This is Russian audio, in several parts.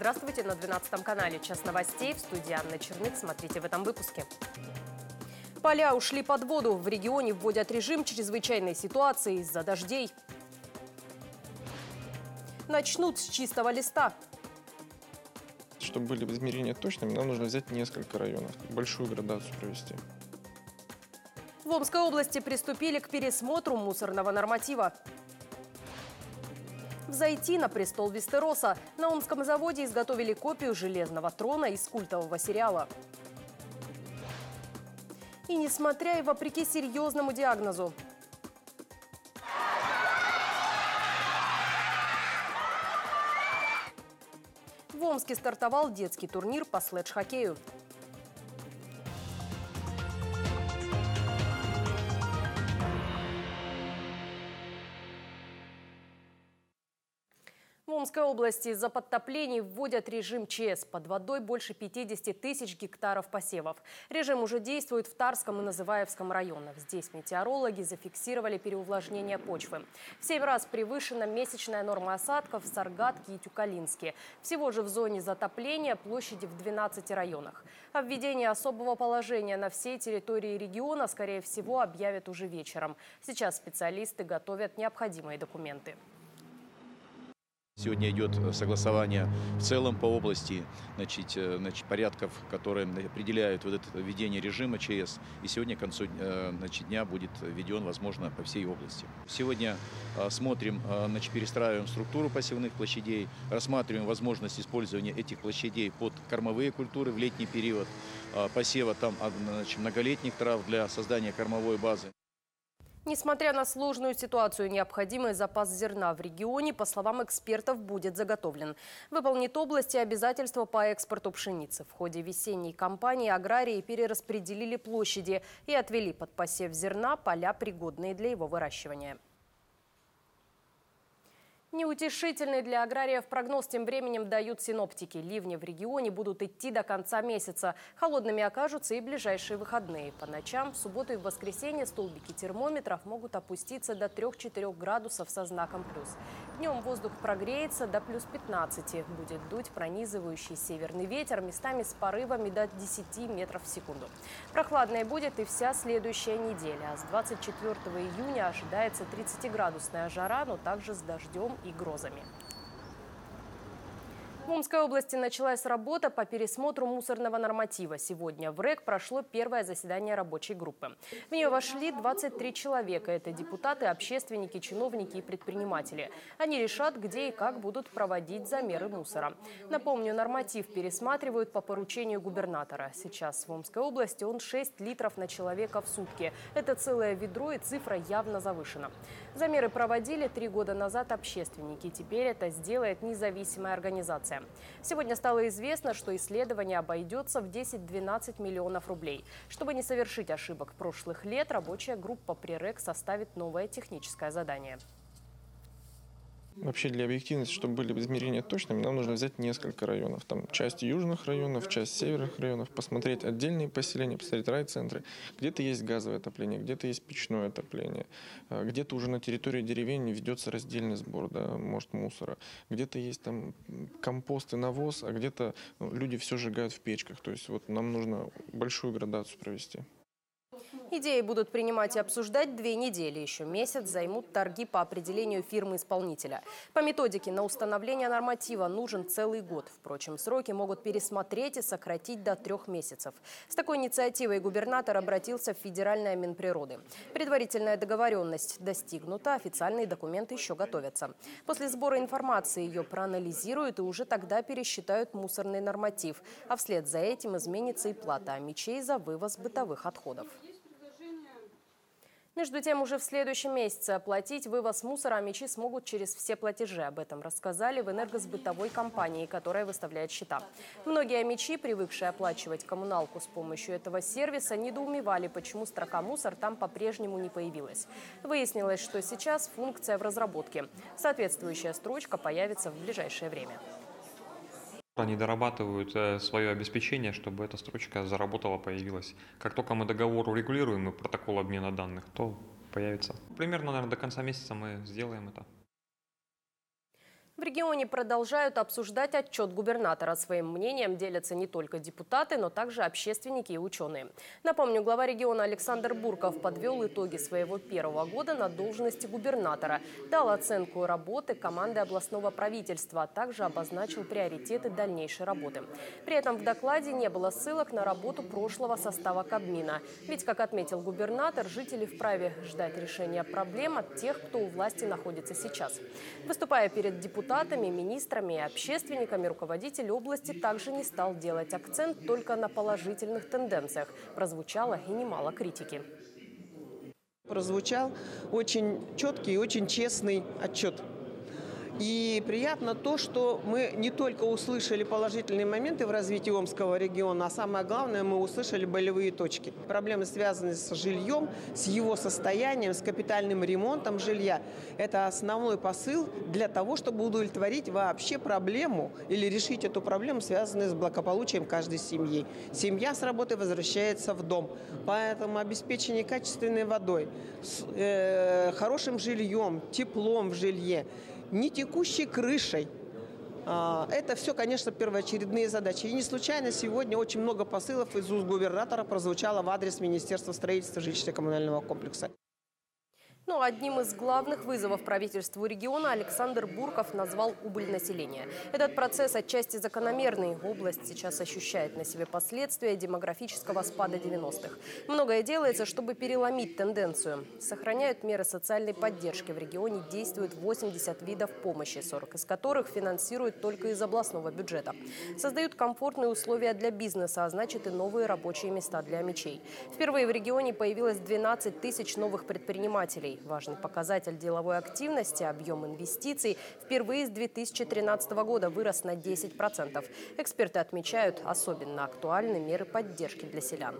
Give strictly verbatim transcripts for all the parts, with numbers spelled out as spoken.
Здравствуйте, на двенадцатом канале «Час новостей», в студии Анна Черных. Смотрите в этом выпуске. Поля ушли под воду. В регионе вводят режим чрезвычайной ситуации из-за дождей. Начнут с чистого листа. Чтобы были измерения точными, нам нужно взять несколько районов, большую градацию провести. В Омской области приступили к пересмотру мусорного норматива. Взойти на престол Вестероса. На Омском заводе изготовили копию железного трона из культового сериала. И несмотря и вопреки серьезному диагнозу. В Омске стартовал детский турнир по слэдж-хоккею. В Омской области из-за подтоплений вводят режим ЧС. Под водой больше пятидесяти тысяч гектаров посевов. Режим уже действует в Тарском и Называевском районах. Здесь метеорологи зафиксировали переувлажнение почвы. В семь раз превышена месячная норма осадков в Саргатке и Тюкалинске. Всего же в зоне затопления площади в двенадцати районах. О введении особого положения на всей территории региона, скорее всего, объявят уже вечером. Сейчас специалисты готовят необходимые документы. Сегодня идет согласование в целом по области, значит, значит, порядков, которые определяют вот это введение режима ЧС. И сегодня к концу значит, дня будет введен, возможно, по всей области. Сегодня смотрим, значит, перестраиваем структуру посевных площадей, рассматриваем возможность использования этих площадей под кормовые культуры в летний период, посева там, значит, многолетних трав для создания кормовой базы. Несмотря на сложную ситуацию, необходимый запас зерна в регионе, по словам экспертов, будет заготовлен. Выполнит области обязательства по экспорту пшеницы. В ходе весенней кампании аграрии перераспределили площади и отвели под посев зерна поля, пригодные для его выращивания. Неутешительный для аграриев прогноз тем временем дают синоптики. Ливни в регионе будут идти до конца месяца. Холодными окажутся и ближайшие выходные. По ночам, в субботу и в воскресенье столбики термометров могут опуститься до трёх-четырёх градусов со знаком плюс. Днем воздух прогреется до плюс пятнадцати. Будет дуть пронизывающий северный ветер, местами с порывами до десяти метров в секунду. Прохладной будет и вся следующая неделя. А с двадцать четвёртого июня ожидается тридцатиградусная жара, но также с дождем и грозами. В Омской области началась работа по пересмотру мусорного норматива. Сегодня в РЭК прошло первое заседание рабочей группы. В нее вошли двадцать три человека. Это депутаты, общественники, чиновники и предприниматели. Они решат, где и как будут проводить замеры мусора. Напомню, норматив пересматривают по поручению губернатора. Сейчас в Омской области он шесть литров на человека в сутки. Это целое ведро, и цифра явно завышена. Замеры проводили три года назад общественники. Теперь это сделает независимая организация. Сегодня стало известно, что исследование обойдется в десять-двенадцать миллионов рублей. Чтобы не совершить ошибок прошлых лет, рабочая группа при РЭК составит новое техническое задание. Вообще для объективности, чтобы были измерения точными, нам нужно взять несколько районов. Там часть южных районов, часть северных районов, посмотреть отдельные поселения, посмотреть райцентры. Где-то есть газовое отопление, где-то есть печное отопление, где-то уже на территории деревень ведется раздельный сбор, да, может, мусора. Где-то есть там компост и навоз, а где-то ну, люди все сжигают в печках. То есть вот нам нужно большую градацию провести. Идеи будут принимать и обсуждать две недели. Еще месяц займут торги по определению фирмы-исполнителя. По методике на установление норматива нужен целый год. Впрочем, сроки могут пересмотреть и сократить до трех месяцев. С такой инициативой губернатор обратился в Федеральное Минприроды. Предварительная договоренность достигнута, официальные документы еще готовятся. После сбора информации ее проанализируют и уже тогда пересчитают мусорный норматив. А вслед за этим изменится и плата омичей за вывоз бытовых отходов. Между тем, уже в следующем месяце оплатить вывоз мусора омичи смогут через все платежи. Об этом рассказали в энергосбытовой компании, которая выставляет счета. Многие омичи, привыкшие оплачивать коммуналку с помощью этого сервиса, недоумевали, почему строка «Мусор» там по-прежнему не появилась. Выяснилось, что сейчас функция в разработке. Соответствующая строчка появится в ближайшее время. Они дорабатывают свое обеспечение, чтобы эта строчка заработала, появилась. Как только мы договор урегулируем и протокол обмена данных, то появится. Примерно, наверное, до конца месяца мы сделаем это. В регионе продолжают обсуждать отчет губернатора. Своим мнением делятся не только депутаты, но также общественники и ученые. Напомню, глава региона Александр Бурков подвел итоги своего первого года на должности губернатора, дал оценку работы команды областного правительства, а также обозначил приоритеты дальнейшей работы. При этом в докладе не было ссылок на работу прошлого состава Кабмина. Ведь, как отметил губернатор, жители вправе ждать решения проблем от тех, кто у власти находится сейчас. Выступая перед депутатами, Депутатами, министрами и общественниками, руководитель области также не стал делать акцент только на положительных тенденциях. Прозвучало и немало критики. Прозвучал очень четкий и очень честный отчет. И приятно то, что мы не только услышали положительные моменты в развитии Омского региона, а самое главное, мы услышали болевые точки. Проблемы, связанные с жильем, с его состоянием, с капитальным ремонтом жилья. Это основной посыл для того, чтобы удовлетворить вообще проблему или решить эту проблему, связанную с благополучием каждой семьи. Семья с работы возвращается в дом. Поэтому обеспечение качественной водой, с, э, хорошим жильем, теплом в жилье, не текущей крышей. Это все, конечно, первоочередные задачи. И не случайно сегодня очень много посылов из уст губернатора прозвучало в адрес Министерства строительства жилищно-коммунального комплекса. Но одним из главных вызовов правительству региона Александр Бурков назвал убыль населения. Этот процесс отчасти закономерный. Область сейчас ощущает на себе последствия демографического спада девяностых. Многое делается, чтобы переломить тенденцию. Сохраняют меры социальной поддержки. В регионе действует восемьдесят видов помощи, сорок из которых финансируют только из областного бюджета. Создают комфортные условия для бизнеса, а значит и новые рабочие места для омичей. Впервые в регионе появилось двенадцать тысяч новых предпринимателей. Важный показатель деловой активности, объем инвестиций впервые с две тысячи тринадцатого года вырос на десять процентов. Эксперты отмечают, особенно актуальны меры поддержки для селян.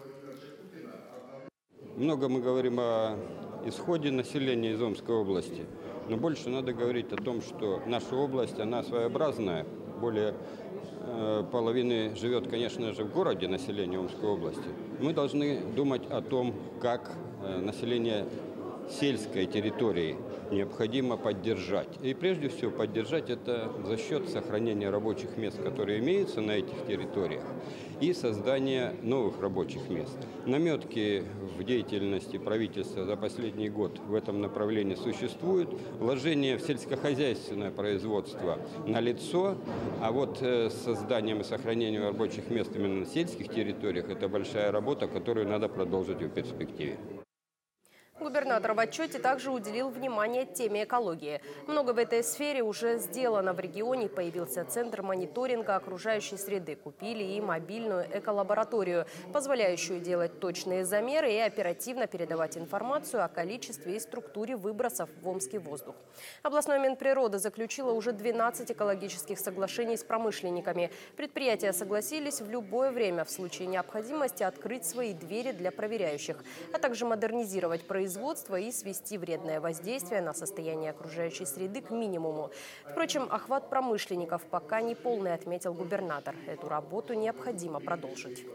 Много мы говорим о исходе населения из Омской области, но больше надо говорить о том, что наша область, она своеобразная. Более э, половины живет, конечно же, в городе население Омской области. Мы должны думать о том, как э, население сельской территории необходимо поддержать. И прежде всего поддержать это за счет сохранения рабочих мест, которые имеются на этих территориях, и создания новых рабочих мест. Наметки в деятельности правительства за последний год в этом направлении существуют. Вложение в сельскохозяйственное производство налицо, а вот с созданием и сохранением рабочих мест именно на сельских территориях это большая работа, которую надо продолжить в перспективе. Губернатор в отчете также уделил внимание теме экологии. Много в этой сфере уже сделано. В регионе появился центр мониторинга окружающей среды. Купили и мобильную эколабораторию, позволяющую делать точные замеры и оперативно передавать информацию о количестве и структуре выбросов в омский воздух. Областной Минприроды заключило уже двенадцать экологических соглашений с промышленниками. Предприятия согласились в любое время в случае необходимости открыть свои двери для проверяющих, а также модернизировать производство производства и свести вредное воздействие на состояние окружающей среды к минимуму. Впрочем, охват промышленников пока не полный, отметил губернатор. Эту работу необходимо продолжить.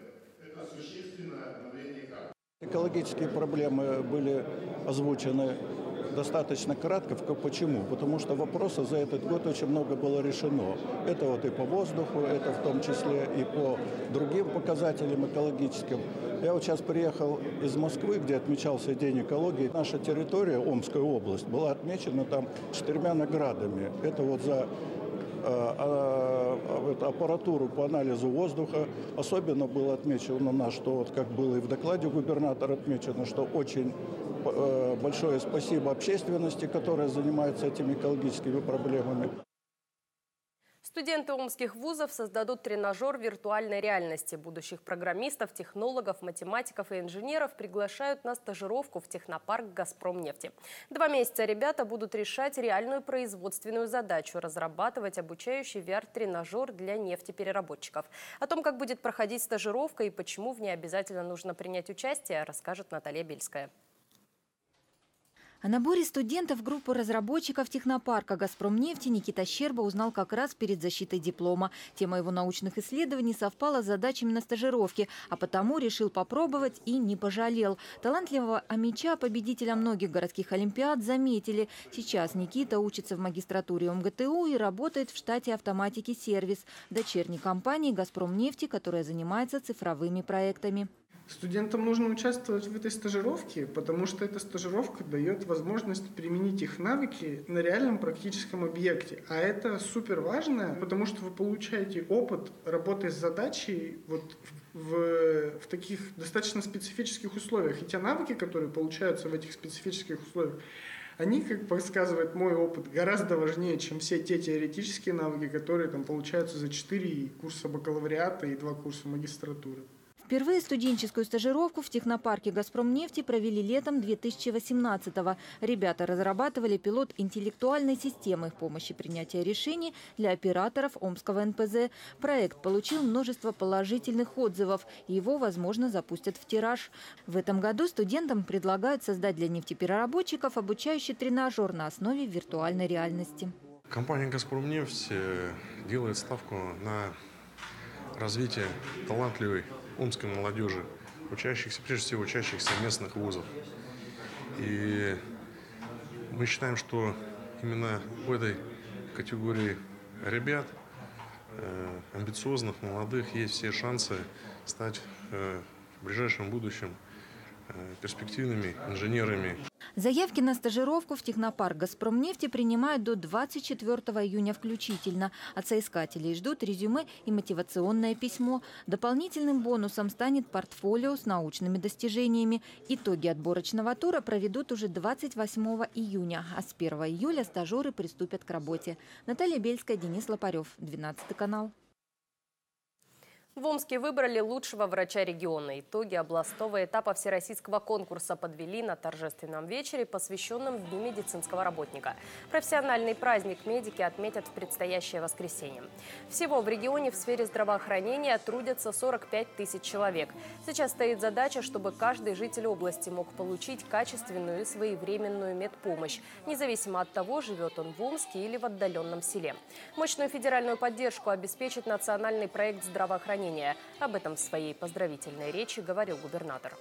Экологические проблемы были озвучены достаточно кратко. Почему? Потому что вопросов за этот год очень много было решено. Это вот и по воздуху, это в том числе и по другим показателям экологическим. Я вот сейчас приехал из Москвы, где отмечался День экологии. Наша территория, Омская область, была отмечена там четырьмя наградами. Это вот за аппаратуру по анализу воздуха. Особенно было отмечено на что, вот как было и в докладе губернатора отмечено, что очень большое спасибо общественности, которая занимается этими экологическими проблемами. Студенты омских вузов создадут тренажер виртуальной реальности. Будущих программистов, технологов, математиков и инженеров приглашают на стажировку в технопарк «Газпромнефти». Два месяца ребята будут решать реальную производственную задачу – разрабатывать обучающий ви ар-тренажер для нефтепереработчиков. О том, как будет проходить стажировка и почему в ней обязательно нужно принять участие, расскажет Наталья Бельская. О наборе студентов в группу разработчиков технопарка «Газпромнефти» Никита Щерба узнал как раз перед защитой диплома. Тема его научных исследований совпала с задачами на стажировке, а потому решил попробовать и не пожалел. Талантливого омича, победителя многих городских олимпиад, заметили. Сейчас Никита учится в магистратуре МГТУ и работает в штате автоматики «Сервис», дочерней компании «Газпромнефти», которая занимается цифровыми проектами. Студентам нужно участвовать в этой стажировке, потому что эта стажировка дает возможность применить их навыки на реальном практическом объекте. А это супер важно, потому что вы получаете опыт работы с задачей вот в, в таких достаточно специфических условиях. И те навыки, которые получаются в этих специфических условиях, они, как подсказывает мой опыт, гораздо важнее, чем все те теоретические навыки, которые там получаются за четыре курса бакалавриата и два курса магистратуры. Впервые студенческую стажировку в технопарке «Газпромнефти» провели летом две тысячи восемнадцатого. Ребята разрабатывали пилот интеллектуальной системы помощи принятия решений для операторов Омского эн пэ зэ. Проект получил множество положительных отзывов. Его, возможно, запустят в тираж. В этом году студентам предлагают создать для нефтепереработчиков обучающий тренажер на основе виртуальной реальности. Компания «Газпромнефть» делает ставку на развитие талантливой омской молодежи, учащихся, прежде всего, учащихся местных вузов. И мы считаем, что именно в этой категории ребят, э, амбициозных, молодых, есть все шансы стать э, в ближайшем будущем э, перспективными инженерами. Заявки на стажировку в технопарк «Газпромнефти» принимают до двадцать четвёртого июня включительно. От соискателей ждут резюме и мотивационное письмо. Дополнительным бонусом станет портфолио с научными достижениями. Итоги отборочного тура проведут уже двадцать восьмого июня, а с первого июля стажеры приступят к работе. Наталья Бельская, Денис Лопарев, двенадцатый канал. В Омске выбрали лучшего врача региона. Итоги областного этапа всероссийского конкурса подвели на торжественном вечере, посвященном Дню медицинского работника. Профессиональный праздник медики отметят в предстоящее воскресенье. Всего в регионе в сфере здравоохранения трудятся сорок пять тысяч человек. Сейчас стоит задача, чтобы каждый житель области мог получить качественную и своевременную медпомощь, независимо от того, живет он в Омске или в отдаленном селе. Мощную федеральную поддержку обеспечит национальный проект здравоохранения. Об этом в своей поздравительной речи говорил губернатор.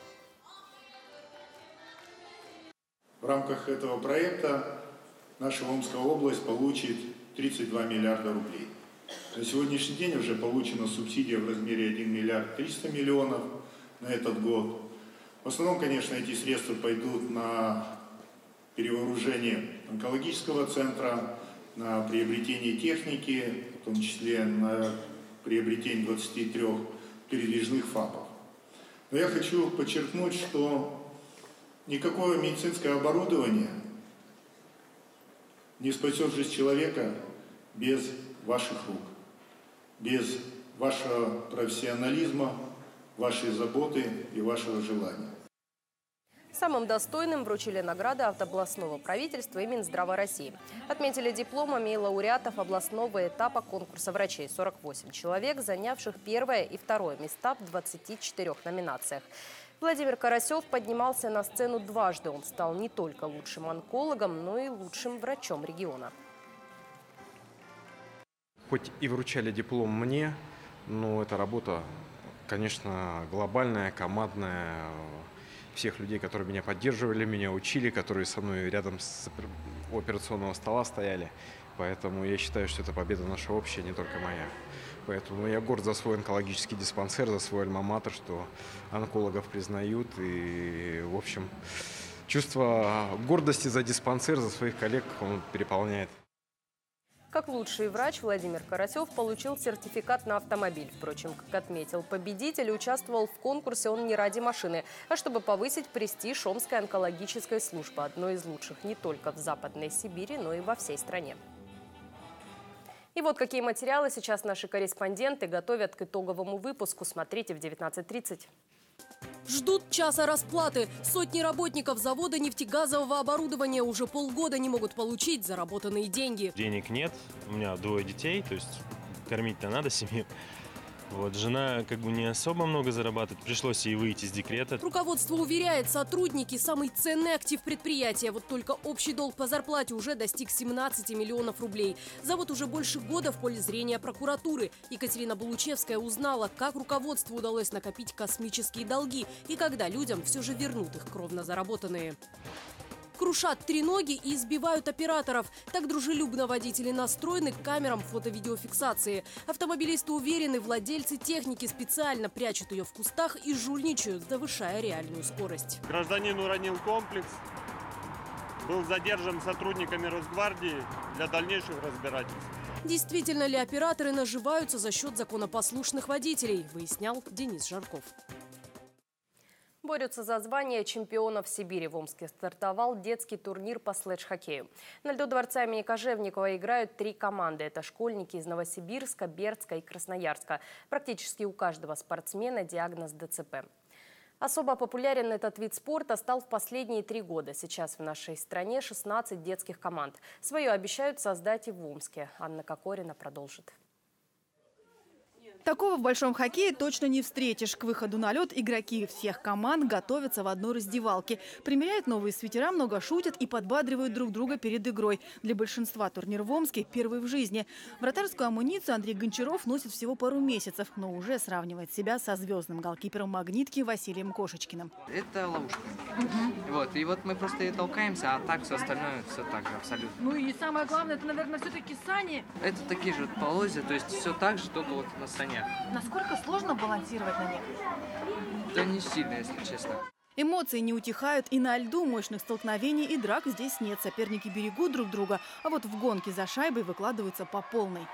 В рамках этого проекта наша Омская область получит тридцать два миллиарда рублей. На сегодняшний день уже получена субсидия в размере один миллиард триста миллионов на этот год. В основном, конечно, эти средства пойдут на перевооружение онкологического центра, на приобретение техники, в том числе на приобретение двадцати трёх передвижных ФАПов. Но я хочу подчеркнуть, что никакое медицинское оборудование не спасет жизнь человека без ваших рук, без вашего профессионализма, вашей заботы и вашего желания. Самым достойным вручили награды от областного правительства и Минздрава России. Отметили дипломами и лауреатов областного этапа конкурса врачей. сорок восемь человек, занявших первое и второе места в двадцати четырёх номинациях. Владимир Карасев поднимался на сцену дважды. Он стал не только лучшим онкологом, но и лучшим врачом региона. Хоть и вручали диплом мне, но эта работа, конечно, глобальная, командная. Всех людей, которые меня поддерживали, меня учили, которые со мной рядом с у операционного стола стояли. Поэтому я считаю, что это победа наша общая, не только моя. Поэтому я горд за свой онкологический диспансер, за свой альма-матер, что онкологов признают. И, в общем, чувство гордости за диспансер, за своих коллег он переполняет. Как лучший врач Владимир Карасев получил сертификат на автомобиль. Впрочем, как отметил победитель, участвовал в конкурсе он не ради машины, а чтобы повысить престиж Омской онкологической службы, одной из лучших не только в Западной Сибири, но и во всей стране. И вот какие материалы сейчас наши корреспонденты готовят к итоговому выпуску. Смотрите в девятнадцать тридцать. Ждут часа расплаты. Сотни работников завода нефтегазового оборудования уже полгода не могут получить заработанные деньги. Денег нет, у меня двое детей, то есть кормить-то надо семью. Вот, жена как бы не особо много зарабатывает, пришлось ей выйти из декрета. Руководство уверяет, сотрудники – самый ценный актив предприятия. Вот только общий долг по зарплате уже достиг семнадцати миллионов рублей. Завод уже больше года в поле зрения прокуратуры. Екатерина Булучевская узнала, как руководству удалось накопить космические долги и когда людям все же вернут их кровно заработанные. Крушат треноги и избивают операторов. Так дружелюбно водители настроены к камерам фото-видеофиксации. Автомобилисты уверены, владельцы техники специально прячут ее в кустах и жульничают, завышая реальную скорость. Гражданин уронил комплекс, был задержан сотрудниками Росгвардии для дальнейших разбирательств. Действительно ли операторы наживаются за счет законопослушных водителей, выяснял Денис Жарков. Борются за звание чемпионов Сибири. В Омске стартовал детский турнир по слэдж-хоккею. На льду дворца имени Кожевникова играют три команды. Это школьники из Новосибирска, Бердска и Красноярска. Практически у каждого спортсмена диагноз дэ цэ пэ. Особо популярен этот вид спорта стал в последние три года. Сейчас в нашей стране шестнадцать детских команд. Свое обещают создать и в Омске. Анна Кокорина продолжит. Такого в большом хоккее точно не встретишь. К выходу на лед игроки всех команд готовятся в одной раздевалке. Примеряют новые свитера, много шутят и подбадривают друг друга перед игрой. Для большинства турнир в Омске первый в жизни. Вратарскую амуницию Андрей Гончаров носит всего пару месяцев, но уже сравнивает себя со звездным голкипером «Магнитки» Василием Кошечкиным. Это ловушка. Угу. Вот, и вот мы просто и толкаемся, а так все остальное все так же абсолютно. Ну и самое главное, это, наверное, все-таки сани. Это такие же полозья, то есть все так же, только вот на санях. Насколько сложно балансировать на них? Да не сильно, если честно. Эмоции не утихают и на льду. Мощных столкновений и драк здесь нет. Соперники берегут друг друга, а вот в гонке за шайбой выкладываются по полной.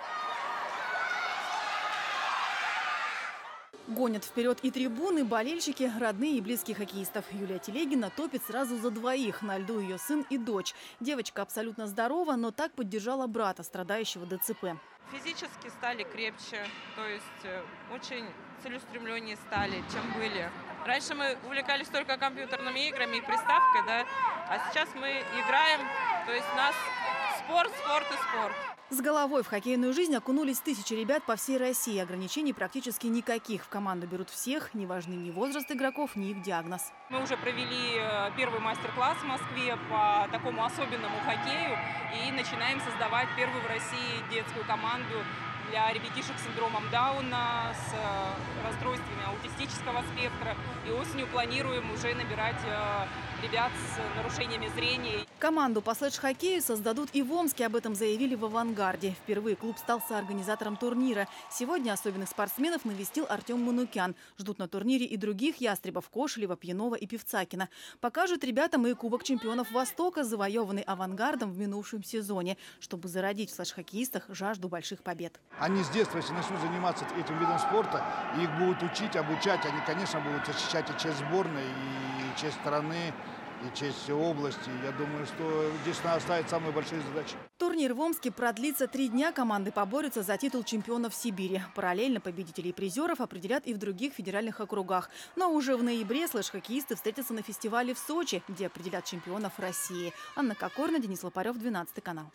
Гонят вперед и трибуны, болельщики, родные и близкие хоккеистов. Юлия Телегина топит сразу за двоих. На льду ее сын и дочь. Девочка абсолютно здорова, но так поддержала брата, страдающего дэ цэ пэ. Физически стали крепче, то есть очень целеустремленнее стали, чем были. Раньше мы увлекались только компьютерными играми и приставкой, да, а сейчас мы играем, то есть у нас спорт, спорт и спорт. С головой в хоккейную жизнь окунулись тысячи ребят по всей России. Ограничений практически никаких. В команду берут всех, не важны ни возраст игроков, ни их диагноз. Мы уже провели первый мастер-класс в Москве по такому особенному хоккею и начинаем создавать первую в России детскую команду для ребятишек с синдромом Дауна, с расстройствами аутистического спектра. И осенью планируем уже набирать ребят с нарушениями зрения. Команду по слэдж-хоккею создадут и в Омске, об этом заявили в «Авангарде». Впервые клуб стал соорганизатором турнира. Сегодня особенных спортсменов навестил Артем Манукян. Ждут на турнире и других ястребов – Кошелева, Пьянова и Певцакина. Покажут ребятам и Кубок чемпионов Востока, завоеванный «Авангардом» в минувшем сезоне, чтобы зародить в слэдж-хоккеистах жажду больших побед. Они с детства, если начнут заниматься этим видом спорта, их будут учить, обучать, они, конечно, будут защищать и честь сборной, и честь страны, и честь области. Я думаю, что здесь надо ставить самые большие задачи. Турнир в Омске продлится три дня. Команды поборются за титул чемпионов Сибири. Параллельно победителей и призеров определят и в других федеральных округах. Но уже в ноябре слэдж-хоккеисты встретятся на фестивале в Сочи, где определят чемпионов России. Анна Кокорина, Денис Лопарев, двенадцатый канал.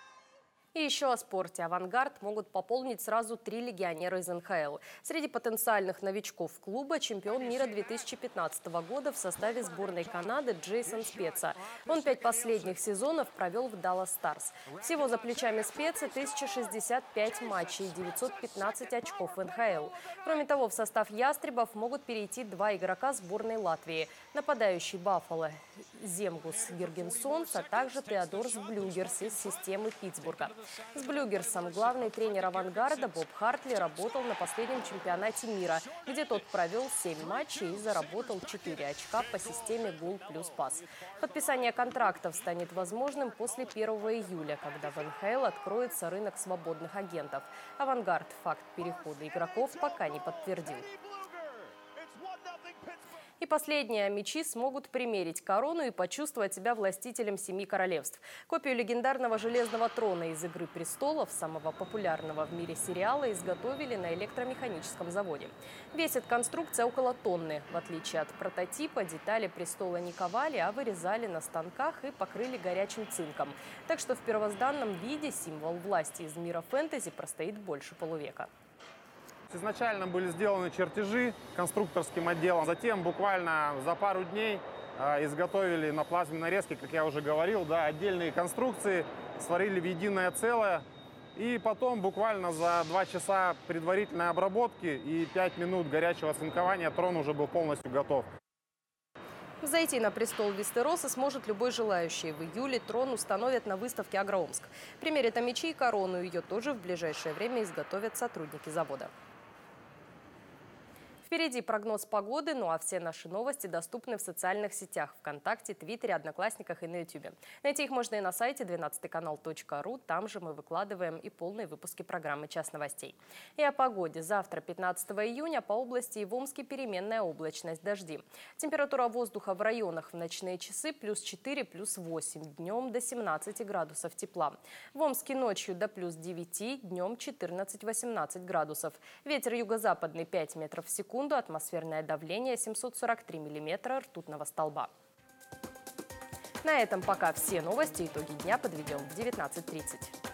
И еще о спорте. «Авангард» могут пополнить сразу три легионера из эн ха эл. Среди потенциальных новичков клуба чемпион мира две тысячи пятнадцатого года в составе сборной Канады Джейсон Спеца. Он пять последних сезонов провел в «Даллас Старс». Всего за плечами Спеца тысяча шестьдесят пять матчей и девятьсот пятнадцать очков в эн ха эл. Кроме того, в состав «Ястребов» могут перейти два игрока сборной Латвии. Нападающий «Баффало» Земгус Гиргенсонс, а также Теодорс Блюгерс из системы Питтсбурга. С Блюгерсом главный тренер «Авангарда» Боб Хартли работал на последнем чемпионате мира, где тот провел семь матчей и заработал четыре очка по системе «Гол плюс пас». Подписание контрактов станет возможным после первого июля, когда в эн ха эл откроется рынок свободных агентов. «Авангард» факт перехода игроков пока не подтвердил. И последнее. Мечи смогут примерить корону и почувствовать себя властителем семи королевств. Копию легендарного железного трона из «Игры престолов», самого популярного в мире сериала, изготовили на электромеханическом заводе. Весит конструкция около тонны. В отличие от прототипа, детали престола не ковали, а вырезали на станках и покрыли горячим цинком. Так что в первозданном виде символ власти из мира фэнтези простоит больше полувека. Изначально были сделаны чертежи конструкторским отделом. Затем буквально за пару дней э, изготовили на плазменной нарезке, как я уже говорил, да, отдельные конструкции, сварили в единое целое. И потом буквально за два часа предварительной обработки и пять минут горячего оцинкования трон уже был полностью готов. Зайти на престол Вестероса сможет любой желающий. В июле трон установят на выставке «Агроомск». Примерят о мечи и корону. Ее тоже в ближайшее время изготовят сотрудники завода. Впереди прогноз погоды, ну а все наши новости доступны в социальных сетях – ВКонтакте, Твиттере, Одноклассниках и на Ютубе. Найти их можно и на сайте двенадцатый канал точка ру. Там же мы выкладываем и полные выпуски программы «Час новостей». И о погоде. Завтра, пятнадцатого июня, по области и в Омске переменная облачность, дожди. Температура воздуха в районах в ночные часы плюс четыре, плюс восемь, днем до семнадцати градусов тепла. В Омске ночью до плюс девяти, днем четырнадцать-восемнадцать градусов. Ветер юго-западный пять метров в секунду. Атмосферное давление семьсот сорок три миллиметра ртутного столба. На этом пока все новости. Итоги дня подведем в девятнадцать тридцать.